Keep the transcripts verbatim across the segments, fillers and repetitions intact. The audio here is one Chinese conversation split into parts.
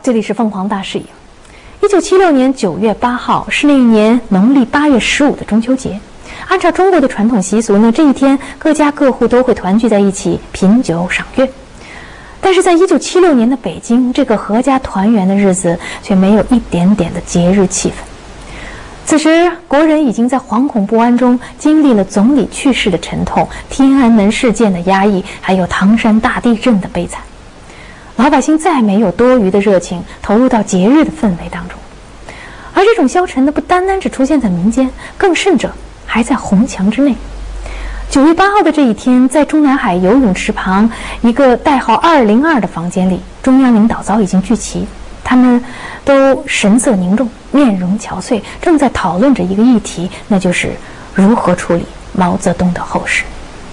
这里是凤凰大视野。一九七六年九月八号是那一年农历八月十五的中秋节。按照中国的传统习俗呢，这一天各家各户都会团聚在一起品酒赏月。但是在一九七六年的北京，这个阖家团圆的日子却没有一点点的节日气氛。此时，国人已经在惶恐不安中经历了总理去世的沉痛、天安门事件的压抑，还有唐山大地震的悲惨。老百姓再没有多余的热情投入到节日的氛围当中，而这种消沉呢，不单单只出现在民间，更甚者还在红墙之内。九月八号的这一天，在中南海游泳池旁一个代号二零二的房间里，中央领导早已经聚齐，他们都神色凝重，面容憔悴，正在讨论着一个议题，那就是如何处理毛泽东的后事。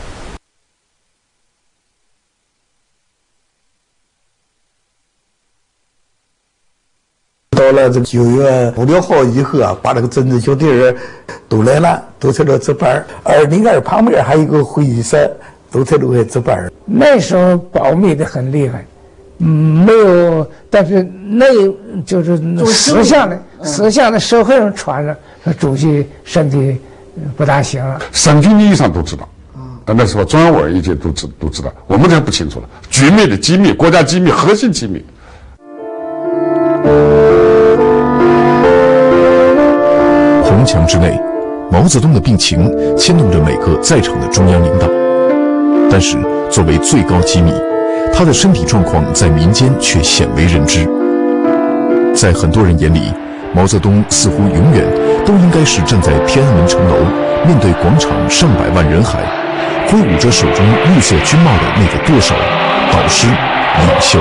到了这九月五六号以后啊，把这个政治兄弟儿都来了，都在这值班。二零二旁边还有一个会议室，都在这值班。 那时候保密的很厉害，嗯，没有，但是那就是私下的、私下的社会上传着，说主席身体不大行了。 省军名义上都知道，但那时候中央委员一届都知都知道，我们这不清楚了。局内的机密、国家机密、核心机密。 红墙之内，毛泽东的病情牵动着每个在场的中央领导。但是，作为最高机密，他的身体状况在民间却鲜为人知。在很多人眼里，毛泽东似乎永远都应该是站在天安门城楼，面对广场上百万人海，挥舞着手中绿色军帽的那个舵手、导师、领袖。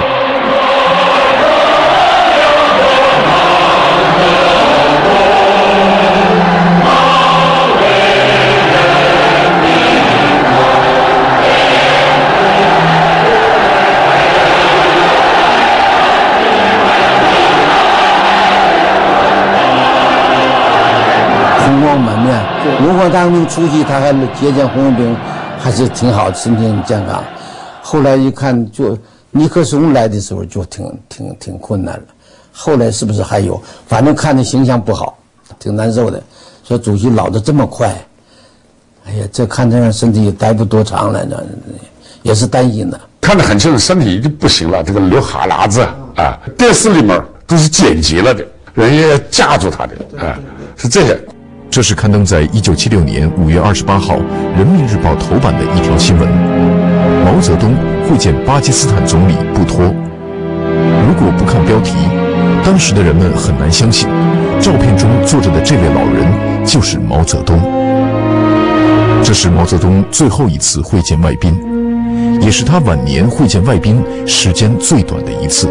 文化大革命初期，他还接见红卫兵，还是挺好，身体很健康。后来一看，就尼克松来的时候就挺挺挺困难了。后来是不是还有？反正看着形象不好，挺难受的。说主席老得这么快，哎呀，这看这样身体也待不多长了，这也是担心的。 看得很清楚，身体已经不行了，这个流哈喇子啊，电视里面都是剪辑了的，人家架住他的啊，是这些。 这是刊登在一九七六年五月二十八号《人民日报》头版的一条新闻：毛泽东会见巴基斯坦总理布托。如果不看标题，当时的人们很难相信，照片中坐着的这位老人就是毛泽东。这是毛泽东最后一次会见外宾，也是他晚年会见外宾时间最短的一次。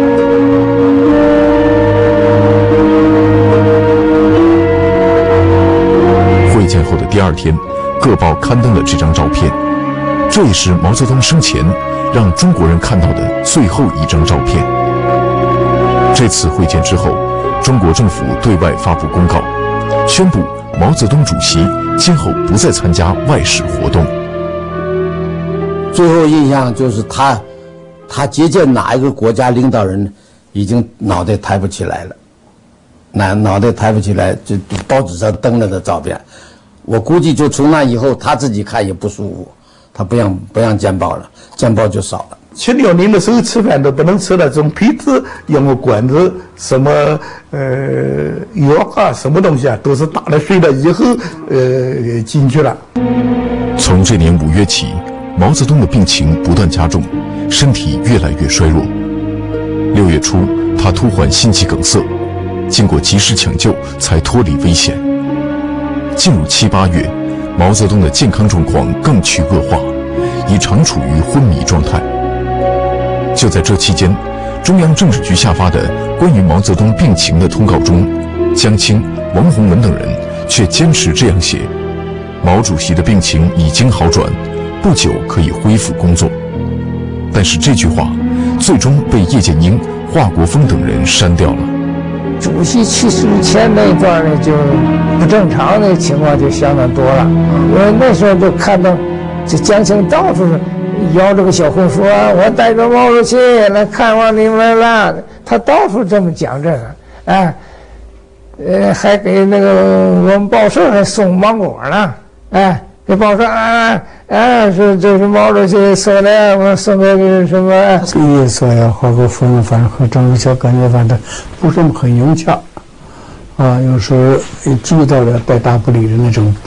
会见后的第二天，各报刊登了这张照片，这也是毛泽东生前让中国人看到的最后一张照片。这次会见之后，中国政府对外发布公告，宣布毛泽东主席今后不再参加外事活动。 最后印象就是他，他接见哪一个国家领导人，已经脑袋抬不起来了，那脑袋抬不起来，就报纸上登了的照片。我估计就从那以后，他自己看也不舒服，他不让不让见报了，见报就少了。 七六年的时候吃饭都不能吃那种皮子，用个管子，什么呃药啊，什么东西啊，都是打了水了以后呃进去了。 从这年五月起，毛泽东的病情不断加重，身体越来越衰弱。六月初，他突患心肌梗塞，经过及时抢救，才脱离危险。进入七八月，毛泽东的健康状况更趋恶化，已常处于昏迷状态。就在这期间，中央政治局下发的关于毛泽东病情的通告中，江青、王洪文等人却坚持这样写：毛主席的病情已经好转，不久可以恢复工作。但是这句话最终被叶剑英、华国锋等人删掉了。 主席去世前那一段呢，就不正常的情况就相当多了。因为那时候就看到，这江青到处摇着个小红说：“我带着毛主席来看望你们了。” 他到处这么讲这个，哎，呃，还给那个我们报社还送芒果呢，哎，给报社啊啊，说这是毛主席送的，我送给这什么？ 这意思呀，华国锋呢，反正和张学感觉反正不是很融洽，啊，有时候注意到了带大不理的那种。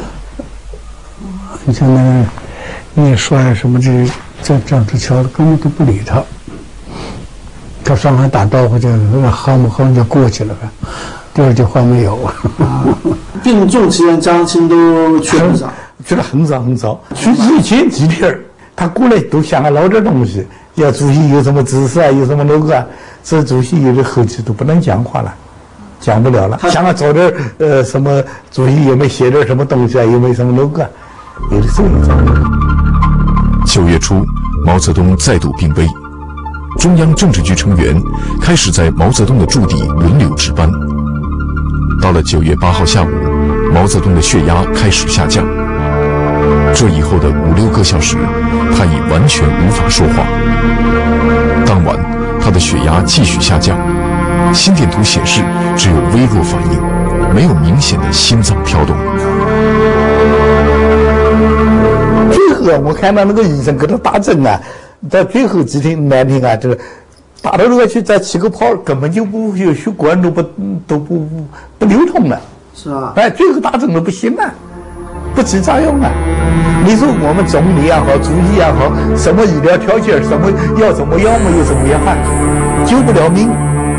你像那个聂帅什么这这张志桥根本都不理他，到上海打招呼就哼不哼就过去了呗，第二句话没有。 啊，病重期间张青都去很少， 去了很少很少。去之前几天他过来都想要捞点东西，要主席有什么指示啊，有什么那个啊，这主席有的后期都不能讲话了。讲不了了，想要找点呃什么主席有没有写点什么东西啊，有没有什么 logo 啊，有的时候也找不了。 九月初，毛泽东再度病危，中央政治局成员开始在毛泽东的驻地轮流值班。到了九月八号下午，毛泽东的血压开始下降。这以后的五六个小时，他已完全无法说话。当晚，他的血压继续下降。心电图显示只有微弱反应，没有明显的心脏跳动。 最后我看到那个医生给他打针啊，在最后几天难听啊，这个打到那个去再起个泡，根本就不有血管都不都不不不流通了， 是吧？ 哎，最后打针都不行了，不起作用了。你说我们总理也好，主席也好，什么医疗条件，什么要什么药没有什么药啊，救不了命。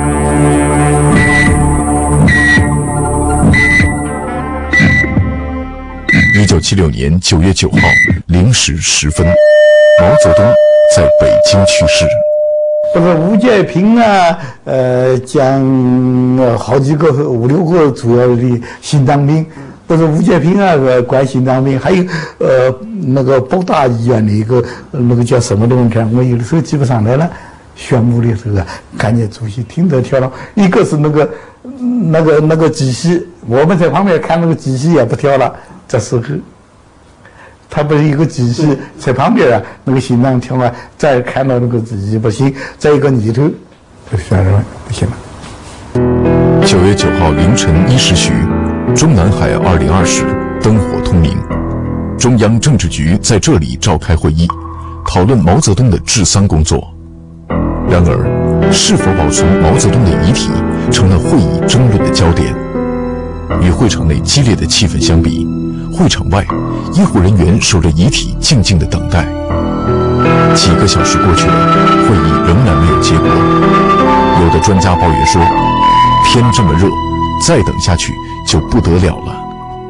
一九七六年九月九号零时十分，毛泽东在北京去世。 不是吴建平啊，呃，讲呃好几个五六个主要的心脏病，不是吴建平啊，管心脏病，还有呃那个北大医院的一个那个叫什么东西，我有的时候记不上来了。宣布的时候啊，看见主席听着跳了，一个是那个那个那个机器，我们在旁边看那个机器也不跳了。这时候，他不是一个机器在旁边啊，那个心脏跳啊，再看到那个机器不行，再一个里头就宣认不行了。 九月九号凌晨一时许，中南海二零二室灯火通明，中央政治局在这里召开会议，讨论毛泽东的治丧工作。然而，是否保存毛泽东的遗体成了会议争论的焦点。与会场内激烈的气氛相比，会场外，医护人员守着遗体静静的等待。几个小时过去了，会议仍然没有结果。有的专家抱怨说，天这么热，再等下去就不得了了。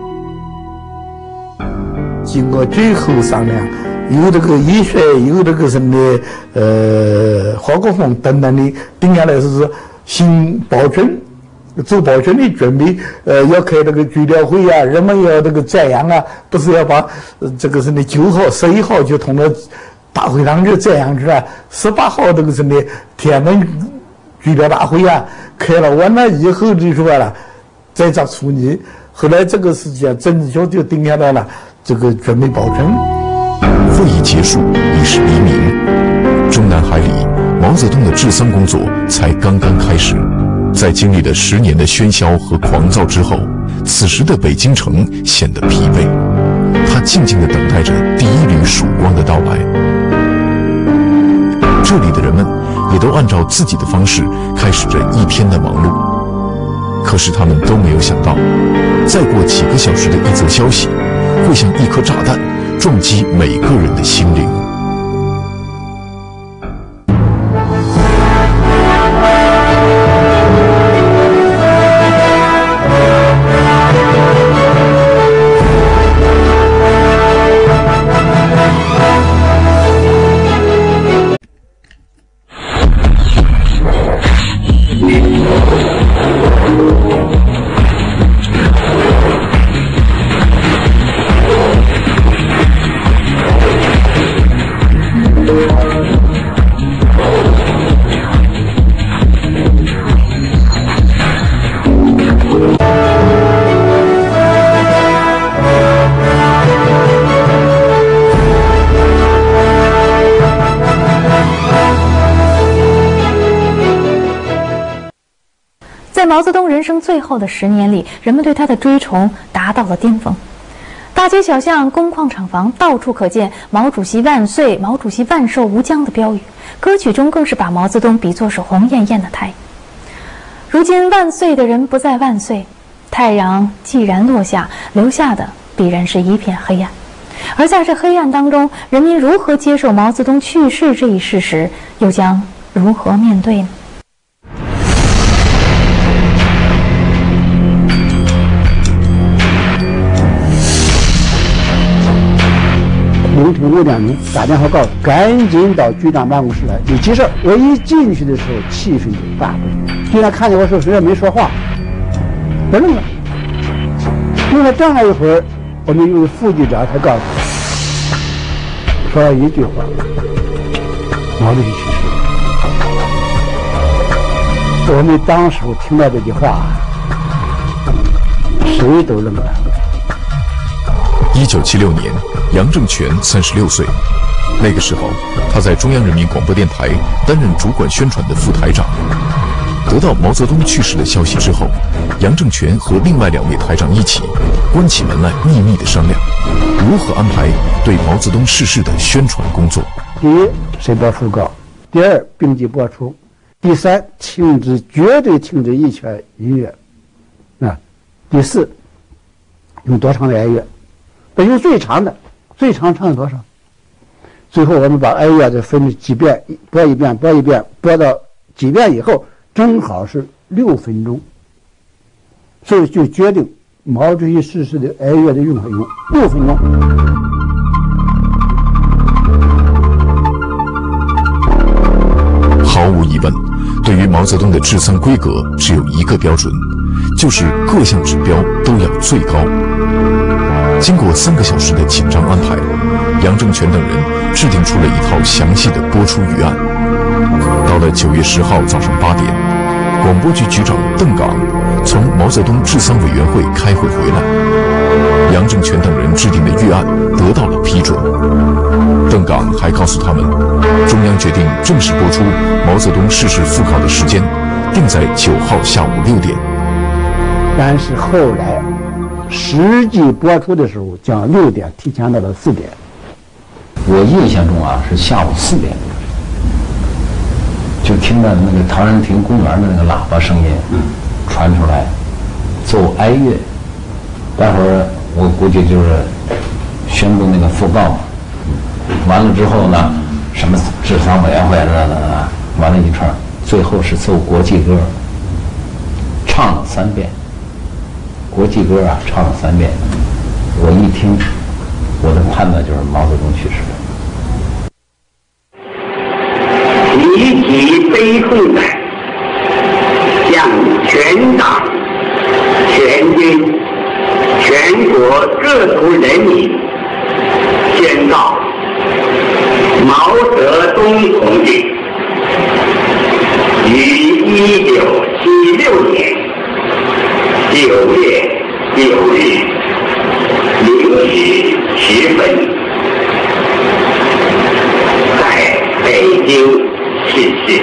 经过最后商量，有这个医学，有这个什么的，呃，华国锋等等的，定下来是新保存。做保存的准备，呃，要开这个追悼会啊，人们要这个瞻仰啊，不是要把、呃、这个什么九号、十一号就同到大会堂去瞻仰去了，十八号这个什么天安门追悼大会啊，开了完了以后就说了，再找处理。后来这个事情啊，政治局就定下来了，这个准备保存。 会议结束已是黎明，中南海里毛泽东的治丧工作才刚刚开始。在经历了十年的喧嚣和狂躁之后，此时的北京城显得疲惫，他静静地等待着第一缕曙光的到来。这里的人们也都按照自己的方式开始着一天的忙碌。可是他们都没有想到，再过几个小时的一则消息，会像一颗炸弹撞击每个人的心灵。 毛泽东人生最后的十年里，人们对他的追崇达到了巅峰。大街小巷、工矿厂房到处可见“毛主席万岁”“毛主席万寿无疆”的标语，歌曲中更是把毛泽东比作是红艳艳的太阳。如今万岁的人不再万岁，太阳既然落下，留下的必然是一片黑暗。而在这黑暗当中，人民如何接受毛泽东去世这一事实，又将如何面对呢？ 凌晨五点钟打电话告诉赶紧到局长办公室来，有急事。我一进去的时候，气氛就大不同。局长看见我时候，谁也没说话，不愣了。用了这么一会儿，我们有副局长才告诉我，说了一句话：毛主席去世了。我们当时听到这句话，谁都愣了。 一九七六年，杨正全三十六岁。那个时候，他在中央人民广播电台担任主管宣传的副台长。得到毛泽东去世的消息之后，杨正全和另外两位台长一起关起门来秘密地商量，如何安排对毛泽东逝世的宣传工作。 第一，申报讣告；第二，并机播出；第三，停止绝对停止一切音乐；啊，第四，用多长的哀乐？不用最长的，最长唱多少？最后我们把哀乐再分几遍，播一遍，播一遍，播到几遍以后，正好是六分钟。所以就决定毛主席逝世的哀乐的用法用六分钟。 毫无疑问，对于毛泽东的治丧规格只有一个标准，就是各项指标都要最高。经过三个小时的紧张安排，杨正全等人制定出了一套详细的播出预案。到了九月十号早上八点，广播局局长邓岗从毛泽东治丧委员会开会回来，杨正全等人制定的预案得到了批准。邓岗还告诉他们，中央决定正式播出毛泽东逝世讣告的时间定在九号下午六点。 但是后来实际播出的时候，将六点提前到了四点。 我印象中啊，是下午四点，就听到那个陶然亭公园的那个喇叭声音传出来，奏哀乐。待会儿我估计就是宣布那个讣告，完了之后呢，什么治丧委员会的的，完了一串，最后是奏国际歌，唱了三遍。国际歌啊，唱了三遍。我一听，我的判断就是毛泽东去世了。 提起悲痛的，向全党、全军、全国各族人民宣告：毛泽东同志于一九七六年九月九日零时十分，在北京逝世。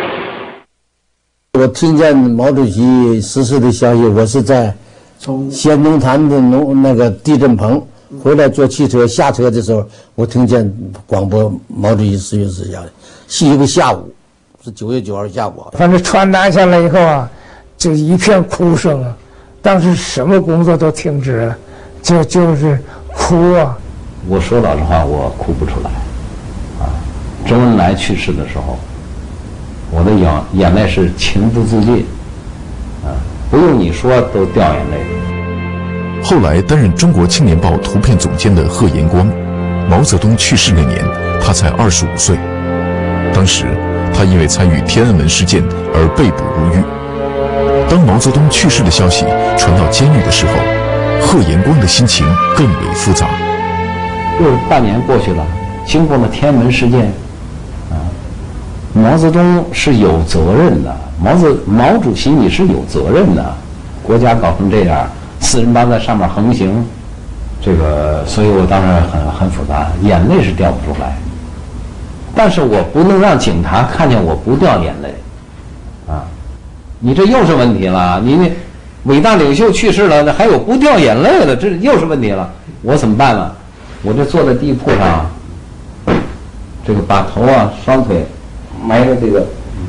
我听见毛主席逝世的消息，我是在先农坛的农那个地震棚回来坐汽车，下车的时候，我听见广播毛主席逝世消息，是一个下午，是九月九号下午。 反正传达下来以后啊，就一片哭声啊。当时什么工作都停止了，就就是哭啊。 我说老实话，我哭不出来。啊，周恩来去世的时候，我的眼眼泪是情不自禁，啊，不用你说都掉眼泪。 后来担任中国青年报图片总监的贺延光，毛泽东去世那年，他才二十五岁。当时他因为参与天安门事件而被捕入狱。当毛泽东去世的消息传到监狱的时候，贺延光的心情更为复杂。 又半年过去了，经过了天安门事件，啊，毛泽东是有责任的。毛泽毛主席你是有责任的，国家搞成这样，四人帮在上面横行，这个，所以我当时很很复杂，眼泪是掉不出来。但是我不能让警察看见我不掉眼泪，啊。 你这又是问题了。你那伟大领袖去世了，那还有不掉眼泪的，这又是问题了。我怎么办呢？我这坐在地铺上，这个把头啊，双腿埋着这个，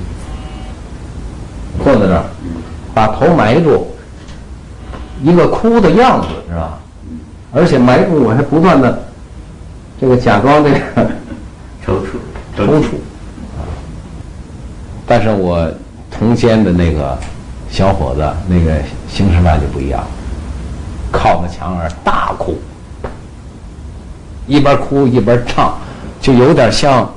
坐在这儿，把头埋住，一个哭的样子，是吧？而且埋住我还不断的这个假装这个抽搐， 抽搐。但是我同监的那个小伙子，那个邢师范就不一样，靠着墙上大哭，一边哭一边唱，就有点像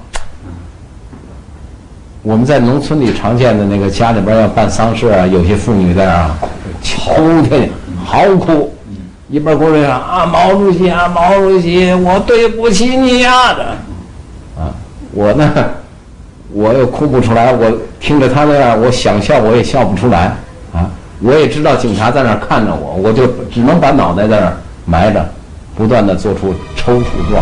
我们在农村里常见的那个家里边要办丧事啊，有些妇女在那儿哭天嚎哭，一边哭着唱啊毛主席啊毛主席，我对不起你呀的，啊，我呢。我又哭不出来，我听着他那样，我想笑我也笑不出来啊！我也知道警察在那儿看着我，我就只能把脑袋在那儿埋着，不断的做出抽搐状。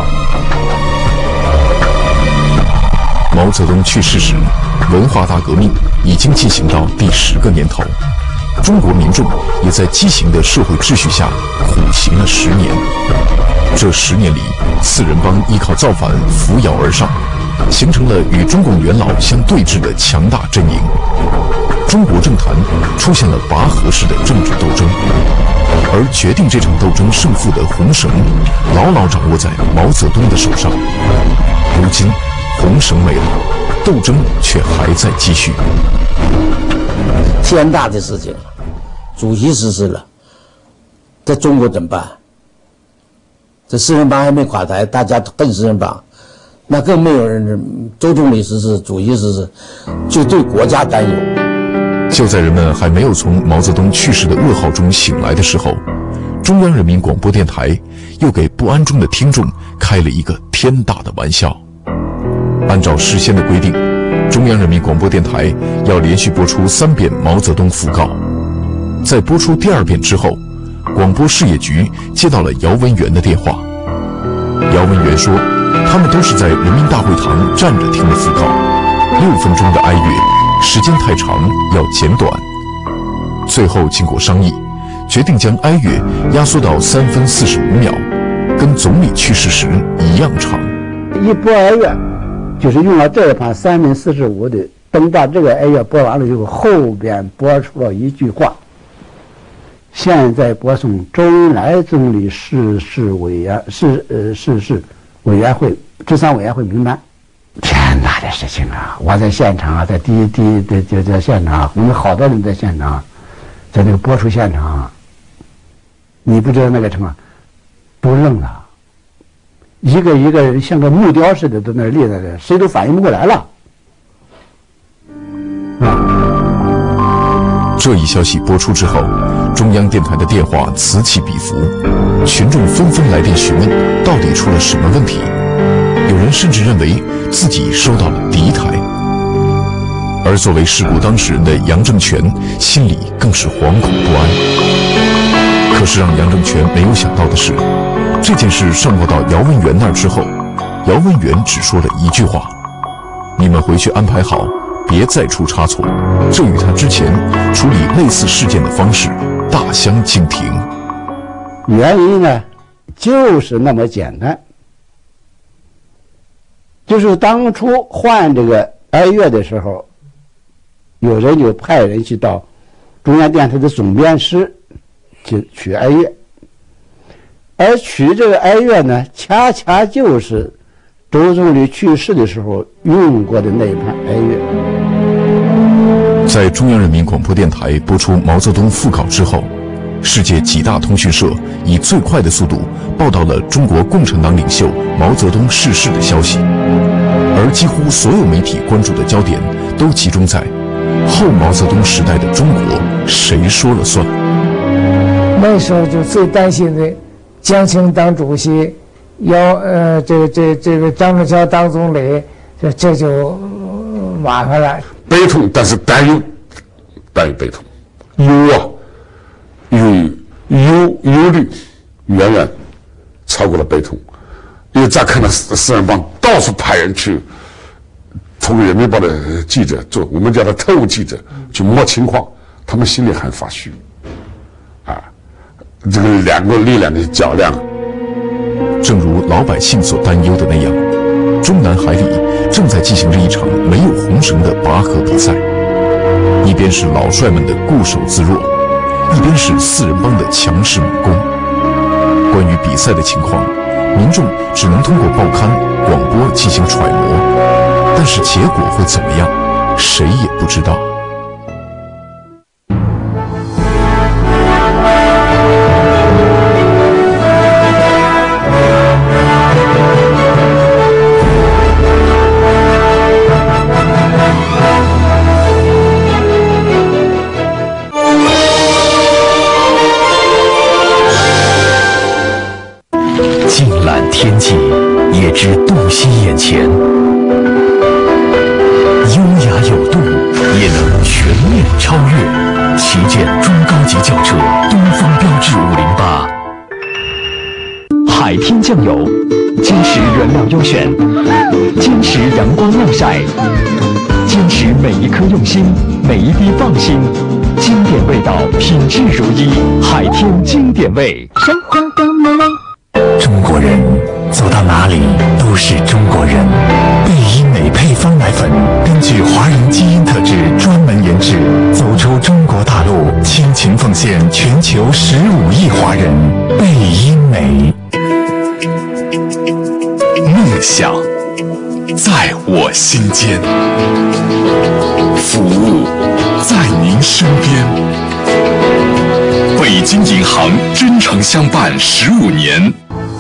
毛泽东去世时，文化大革命已经进行到第十个年头，中国民众也在畸形的社会秩序下苦行了十年。这十年里，四人帮依靠造反扶摇而上，形成了与中共元老相对峙的强大阵营。中国政坛出现了拔河式的政治斗争，而决定这场斗争胜负的红绳牢牢掌握在毛泽东的手上。如今红绳没了，斗争却还在继续。 天大的事情，主席逝世了，在中国怎么办？这四人帮还没垮台，大家恨四人帮，那更没有人。周总理逝世，主席逝世，就对国家担忧。 就在人们还没有从毛泽东去世的噩耗中醒来的时候，中央人民广播电台又给不安中的听众开了一个天大的玩笑。按照事先的规定，中央人民广播电台要连续播出三遍毛泽东讣告。在播出第二遍之后，广播事业局接到了姚文元的电话。姚文元说，他们都是在人民大会堂站着听的讣告，六分钟的哀乐时间太长，要剪短。最后经过商议，决定将哀乐压缩到三分四十五秒，跟总理去世时一样长。 一播哀乐，就是用了这一盘三分四十五的，等把这个哀乐播完了以后，后边播出了一句话：现在播送周恩来总理逝世委员逝呃逝世委员会治丧委员会名单。天大的事情啊！我在现场啊，在第一第一的就在现场，我们好多人在现场，在那个播出现场，你不知道那个什么，都愣了，一个一个人像个木雕似的在那立在那，谁都反应不过来了。 啊！这一消息播出之后，中央电台的电话此起彼伏，群众纷纷来电询问到底出了什么问题。有人甚至认为自己收到了敌台，而作为事故当事人的杨正全心里更是惶恐不安。可是让杨正全没有想到的是，这件事上报到姚文元那儿之后，姚文元只说了一句话：你们回去安排好，别再出差错。这与他之前处理类似事件的方式大相径庭。 原因呢，就是那么简单。就是当初换这个哀乐的时候，有人就派人去到中央电台的总编室去取哀乐，而取这个哀乐呢，恰恰就是周总理去世的时候用过的那一盘哀乐。 在中央人民广播电台播出毛泽东讣告之后，世界几大通讯社以最快的速度报道了中国共产党领袖毛泽东逝世的消息，而几乎所有媒体关注的焦点都集中在后毛泽东时代的中国谁说了算。 那时候就最担心的江青当主席，姚呃这个这这个张春桥当总理，这这就、呃、麻烦了。 悲痛，但是担忧，担忧悲痛，忧啊，忧忧忧虑远远超过了悲痛。因为再看到四四人帮到处派人去，通过人民日报的记者做我们叫他特务记者去摸情况， 他们心里很发虚，啊，这个两个力量的较量。 正如老百姓所担忧的那样，中南海里正在进行着一场没有红绳的拔河比赛，一边是老帅们的固守自若，一边是四人帮的强势猛攻。关于比赛的情况，民众只能通过报刊、广播进行揣摩，但是结果会怎么样，谁也不知道。 尽览天际，也知洞悉眼前。优雅有度，也能全面超越。旗舰中高级轿车东风标致五零八，海天酱油，坚持原料优选，坚持阳光晾晒，坚持每一颗用心，每一滴放心。经典味道，品质如一，海天经典味， 生活多美味。 中国人走到哪里都是中国人。贝医美配方奶粉根据华人基因特质专门研制，走出中国大陆，倾情奉献全球十五亿华人。贝医美， 梦想在我心间，服务在您身边。北京银行真诚相伴十五年。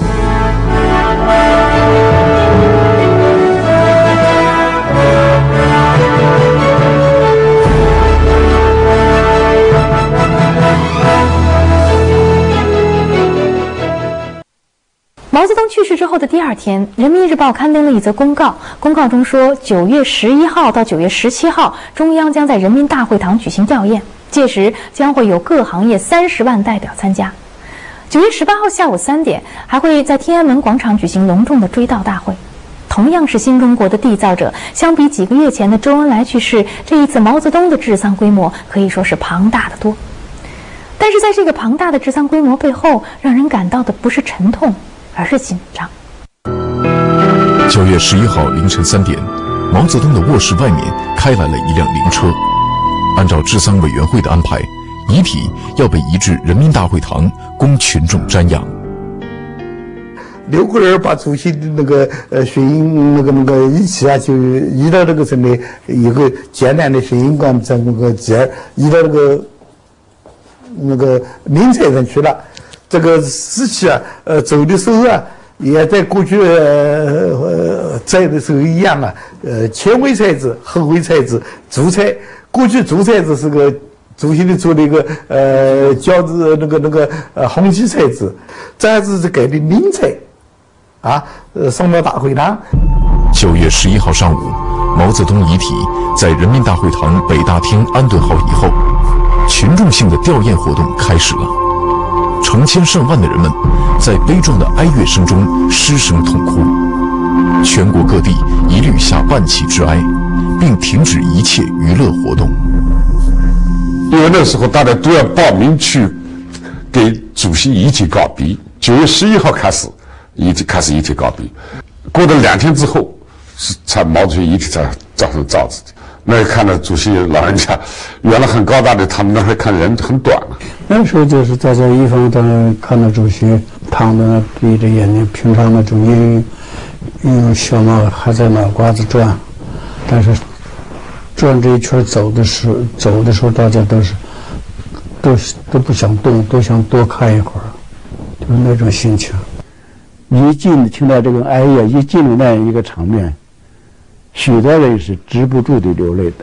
毛泽东去世之后的第二天，《人民日报》刊登了一则公告。公告中说，九月十一号到九月十七号，中央将在人民大会堂举行吊唁，届时将会有各行业三十万代表参加。九月十八号下午三点，还会在天安门广场举行隆重的追悼大会。同样是新中国的缔造者，相比几个月前的周恩来去世，这一次毛泽东的治丧规模可以说是庞大的多。但是在这个庞大的治丧规模背后，让人感到的不是沉痛，而是紧张。 九月十一号凌晨三点，毛泽东的卧室外面开来了一辆灵车。按照治丧委员会的安排，遗体要被移至人民大会堂，供群众瞻仰。 六个人把主席的那个呃水印那个那个仪器啊，就移到这个什么一个艰难的水印馆在那个这儿移到那个那个灵车上去了。这个尸体啊，呃，走的时候啊，也在过去呃在的时候一样啊，呃，前位车子、后位车子、主车。过去主车子是个主席的坐的一个呃轿子那个那个呃红旗车子，这次是改的灵车，啊，呃，送到大会堂。 九月十一号上午，毛泽东遗体在人民大会堂北大厅安顿好以后，群众性的吊唁活动开始了。成千上万的人们在悲壮的哀乐声中失声痛哭，全国各地一律下半旗致哀，并停止一切娱乐活动。 因为那时候大家都要报名去给主席遗体告别。九月十一号开始，遗体开始遗体告别，过了两天之后，是才毛主席遗体才照上罩子的。那看到主席老人家原来很高大的，他们那会看人很短了。 那时候就是在这一方当看到主席躺在那闭着眼睛，平常那种阴阴小猫还在脑瓜子转，但是转这一圈走的时候，走的时候大家都是都都不想动，都想多看一会儿，就是那种心情。一进听到这个哀乐，一进入那样一个场面，许多人是止不住的流泪的。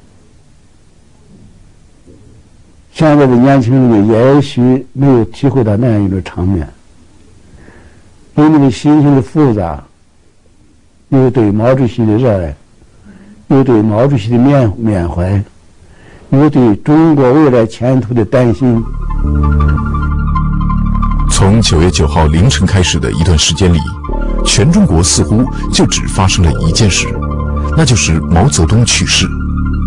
现在的年轻人也许没有体会到那样一种场面，因为心情的复杂，又对毛主席的热爱，又对毛主席的缅缅怀，又对中国未来前途的担心。 从九月九号凌晨开始的一段时间里，全中国似乎就只发生了一件事，那就是毛泽东去世。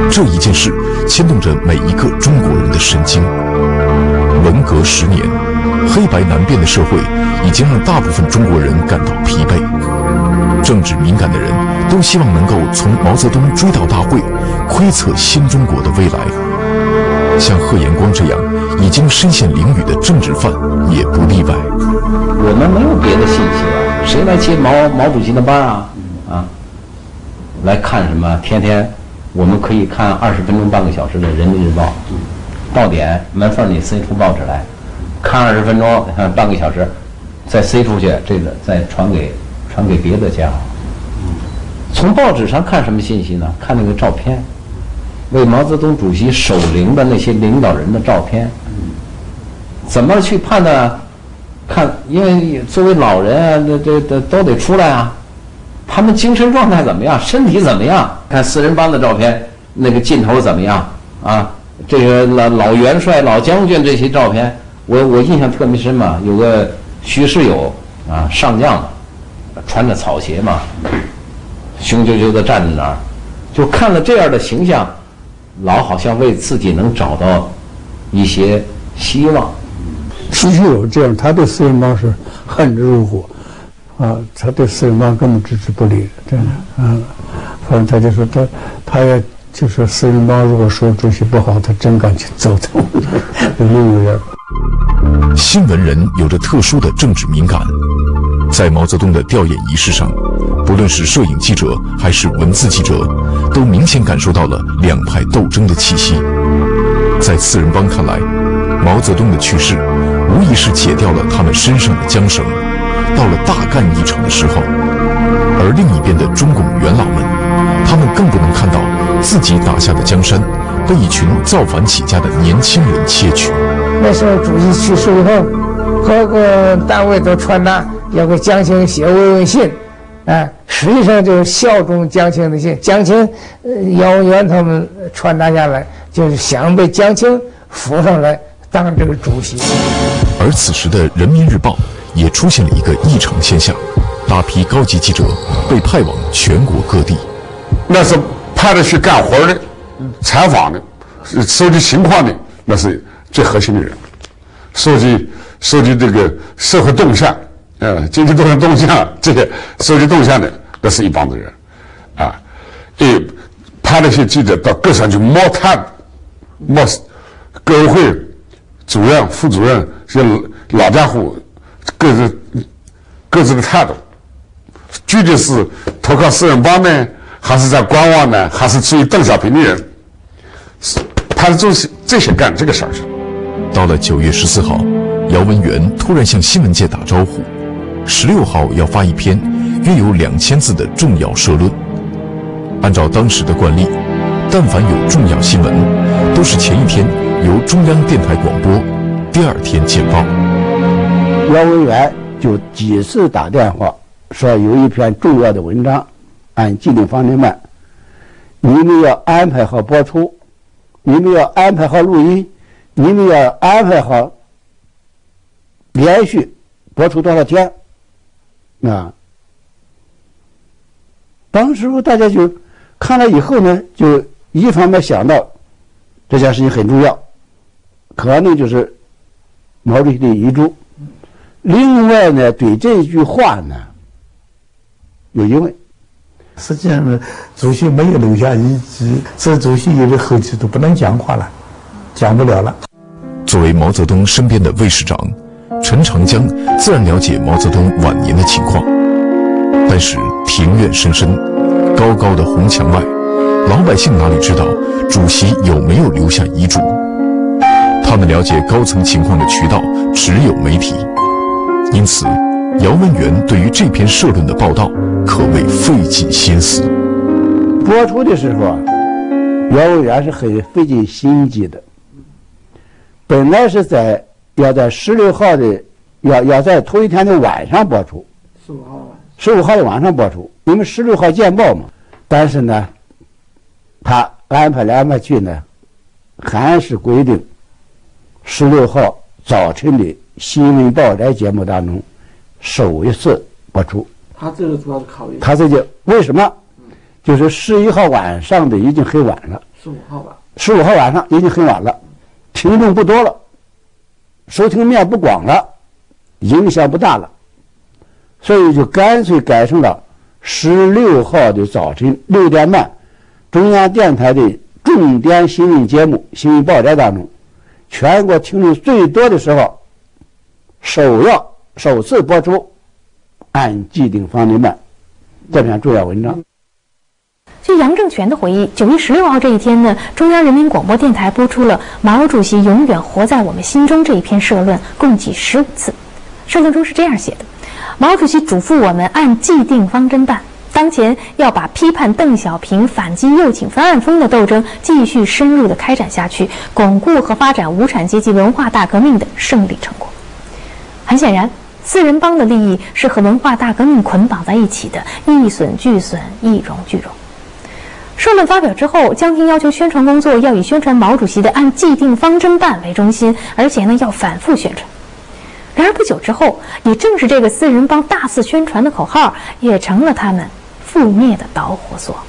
这一件事牵动着每一个中国人的神经。文革十年，黑白难辨的社会已经让大部分中国人感到疲惫。政治敏感的人都希望能够从毛泽东追悼大会窥测新中国的未来。像贺延光这样已经身陷囹圄的政治犯也不例外。 我们没有别的信息了，谁来接毛毛主席的班啊？啊，来看什么？天天我们可以看二十分钟、半个小时的《人民日报》，到点门缝里塞出报纸来，看二十分钟、半个小时，再塞出去，这个再传给传给别的家。从报纸上看什么信息呢？看那个照片，为毛泽东主席守灵的那些领导人的照片，怎么去判断？看，因为作为老人啊，这这这都得出来啊。他们精神状态怎么样？身体怎么样？看四人帮的照片，那个劲头怎么样啊？这个老老元帅、老将军这些照片，我我印象特别深嘛。有个徐世友啊，上将的，穿着草鞋嘛，雄赳赳的站在那儿，就看了这样的形象，老好像为自己能找到一些希望。 徐世友这样，他对四人帮是恨之入骨，啊，他对四人帮根本置之不理，真的，嗯，反正他就说他，他也就是四人帮如果说主席不好，他真敢去揍他，有那个人。 新闻人有着特殊的政治敏感，在毛泽东的吊唁仪式上，不论是摄影记者还是文字记者，都明显感受到了两派斗争的气息。在四人帮看来，毛泽东的去世无疑是解掉了他们身上的缰绳，到了大干一场的时候。而另一边的中共元老们，他们更不能看到自己打下的江山被一群造反起家的年轻人窃取。 那时候主席去世以后，各个单位都传达要给江青写慰问信，啊，实际上就是效忠江青的信。江青、呃、姚文元他们传达下来，就是想被江青扶上来当这个主席。 而此时的《人民日报》也出现了一个异常现象，大批高级记者被派往全国各地。 那是派的去干活的、采访的、收集情况的，那是最核心的人。收集收集这个社会动向，呃，经济动向动向这些收集动向的，那是一帮子人，啊，也派那些记者到各上去摸探，摸革委会主任、副主任这些老家伙各自各自的态度，具体是投靠四人帮呢，还是在观望呢，还是追邓小平的人，他是做这些干这个事儿去。 到了九月十四号，姚文元突然向新闻界打招呼，十六号要发一篇约有两千字的重要社论。按照当时的惯例，但凡有重要新闻，都是前一天由中央电台广播，第二天简报。 姚文元就几次打电话说有一篇重要的文章，按既定方针办，你们要安排好播出，你们要安排好录音，你们要安排好连续播出多少天啊？当时大家就看了以后呢，就一方面想到这件事情很重要，可能就是毛主席的遗嘱。另外呢，对这句话呢有疑问。 实际上呢，主席没有留下遗旨，这主席有的后期都不能讲话了，讲不了了。 作为毛泽东身边的卫士长，陈长江自然了解毛泽东晚年的情况。但是庭院深深，高高的红墙外，老百姓哪里知道主席有没有留下遗嘱？他们了解高层情况的渠道只有媒体，因此姚文元对于这篇社论的报道可谓费尽心思。 播出的时候啊，姚文元是很费尽心机的。本来是在要在十六号的要要在头一天的晚上播出，十五号十五号的晚上播出，因为十六号见报嘛。但是呢，他安排来安排去呢，还是规定十六号早晨的新闻报来节目当中首一次播出。 他这个主要是考虑他这就为什么？就是十一号晚上的已经很晚了， 十五号吧。 十五号晚上已经很晚了，听众不多了，收听面不广了，影响不大了，所以就干脆改成了十六号的早晨六点半，中央电台的重点新闻节目《新闻报摘》当中，全国听众最多的时候，首要首次播出按既定方针办这篇重要文章。 据杨正全的回忆，九月十六号这一天呢，中央人民广播电台播出了毛主席永远活在我们心中这一篇社论，共计十五次。社论中是这样写的：毛主席嘱咐我们按既定方针办，当前要把批判邓小平、反击右倾翻案风的斗争继续深入地开展下去，巩固和发展无产阶级文化大革命的胜利成果。很显然，四人帮的利益是和文化大革命捆绑在一起的，一损俱损，一荣俱荣。社论发表之后，江青要求宣传工作要以宣传毛主席的按既定方针办为中心，而且呢要反复宣传。然而不久之后，也正是这个四人帮大肆宣传的口号，也成了他们覆灭的导火索。